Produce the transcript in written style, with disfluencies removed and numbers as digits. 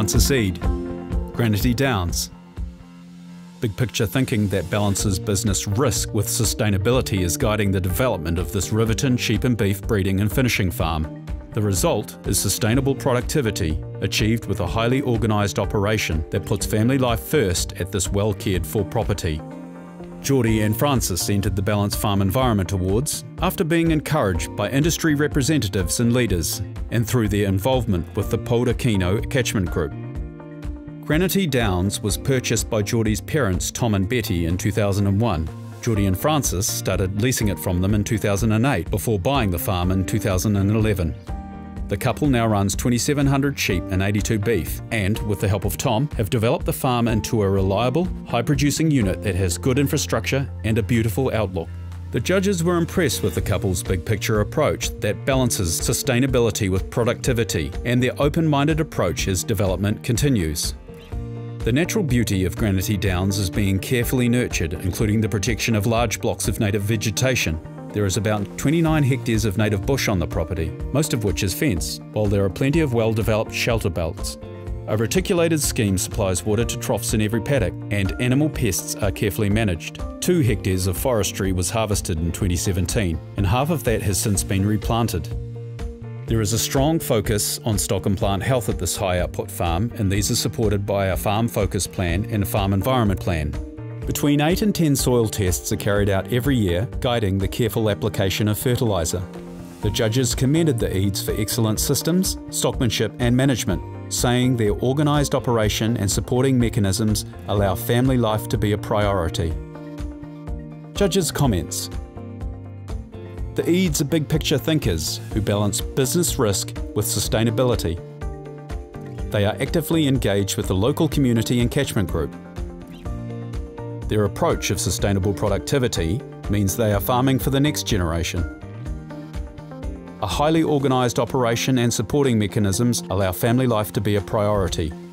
Francis Eade, Granity Downs. Big picture thinking that balances business risk with sustainability is guiding the development of this Riverton sheep and beef breeding and finishing farm. The result is sustainable productivity, achieved with a highly organised operation that puts family life first at this well cared for property. Geordie and Francis entered the Balanced Farm Environment Awards after being encouraged by industry representatives and leaders, and through their involvement with the Polder Kino catchment group. Granity Downs was purchased by Geordie's parents Tom and Betty in 2001. Geordie and Francis started leasing it from them in 2008 before buying the farm in 2011. The couple now runs 2,700 sheep and 82 beef and, with the help of Tom, have developed the farm into a reliable, high-producing unit that has good infrastructure and a beautiful outlook. The judges were impressed with the couple's big-picture approach that balances sustainability with productivity, and their open-minded approach as development continues. The natural beauty of Granity Downs is being carefully nurtured, including the protection of large blocks of native vegetation. There is about 29 hectares of native bush on the property, most of which is fenced, while there are plenty of well-developed shelter belts. A reticulated scheme supplies water to troughs in every paddock, and animal pests are carefully managed. 2 hectares of forestry was harvested in 2017, and half of that has since been replanted. There is a strong focus on stock and plant health at this high-output farm, and these are supported by a farm focus plan and a farm environment plan. Between 8 and 10 soil tests are carried out every year, guiding the careful application of fertiliser. The judges commended the Eades for excellent systems, stockmanship and management, saying their organised operation and supporting mechanisms allow family life to be a priority. Judges' comments. The Eades are big picture thinkers who balance business risk with sustainability. They are actively engaged with the local community and catchment group. Their approach of sustainable productivity means they are farming for the next generation. A highly organised operation and supporting mechanisms allow family life to be a priority.